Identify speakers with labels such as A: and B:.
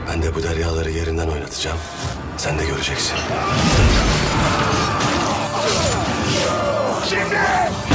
A: Ben de bu deryaları yerinden oynatacağım. Sen de göreceksin.
B: Şimdi!